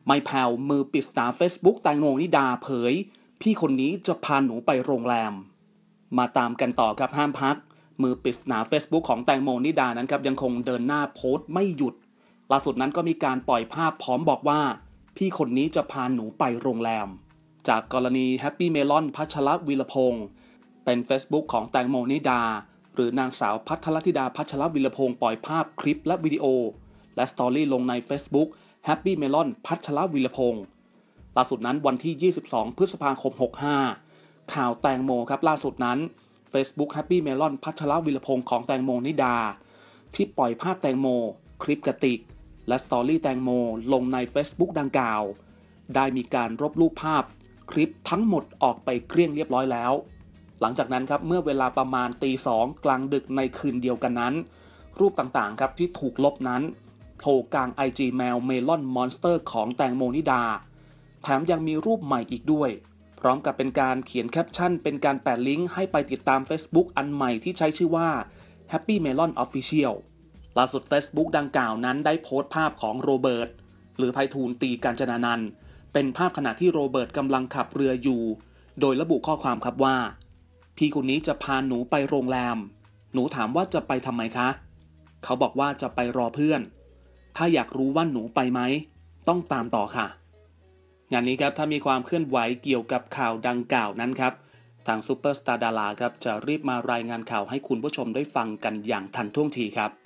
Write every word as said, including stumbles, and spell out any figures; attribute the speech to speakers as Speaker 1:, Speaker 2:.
Speaker 1: ไม่แผ่วมือปริศนา Facebook แตงโมนิดาเผยพี่คนนี้จะพาหนูไปโรงแรมมาตามกันต่อครับห้ามพักมือปริศนา Facebook ของแตงโมนิดานั้นครับยังคงเดินหน้าโพสต์ไม่หยุดล่าสุดนั้นก็มีการปล่อยภาพพร้อมบอกว่าพี่คนนี้จะพาหนูไปโรงแรมจากกรณี Happy Melon พัชรวีรพงษ์เป็น Facebook ของแตงโมนิดาหรือนางสาวพัทรธิดาพัชรวีรพงษ์ปล่อยภาพคลิปและวิดีโอและสตอรี่ลงใน Facebook Happy Melon พัชรวีรพงษ์ล่าสุดนั้นวันที่ยี่สิบสองพฤษภาคมหกห้าข่าวแตงโมครับล่าสุดนั้น Facebook Happy Melon พัชรวีรพงษ์ของแตงโมนิดาที่ปล่อยภาพแตงโมคลิปกระติกและสตอรี่แตงโมลงใน Facebook ดังกล่าวได้มีการลบรูปภาพคลิปทั้งหมดออกไปเกลี้ยงเรียบร้อยแล้วหลังจากนั้นครับเมื่อเวลาประมาณตีสองกลางดึกในคืนเดียวกันนั้นรูปต่างๆครับที่ถูกลบนั้นโผล่กลาง ไอ จี Mail Melon Monster ของแตงโมนิดาแถมยังมีรูปใหม่อีกด้วยพร้อมกับเป็นการเขียนแคปชั่นเป็นการแปะลิงก์ให้ไปติดตาม Facebook อันใหม่ที่ใช้ชื่อว่า Happy Melon Official ล่าสุด Facebook ดังกล่าวนั้นได้โพสต์ภาพของโรเบิร์ตหรือไพฑูรย์ตีกาญจนานันท์เป็นภาพขณะที่โรเบิร์ตกำลังขับเรืออยู่โดยระบุข้อความครับว่าพี่คนนี้จะพาหนูไปโรงแรมหนูถามว่าจะไปทำไมคะเขาบอกว่าจะไปรอเพื่อนถ้าอยากรู้ว่าหนูไปไหมต้องตามต่อค่ะงานนี้ครับถ้ามีความเคลื่อนไหวเกี่ยวกับข่าวดังกล่าวนั้นครับทางซุปเปอร์สตาร์ดาราครับจะรีบมารายงานข่าวให้คุณผู้ชมได้ฟังกันอย่างทันท่วงทีครับ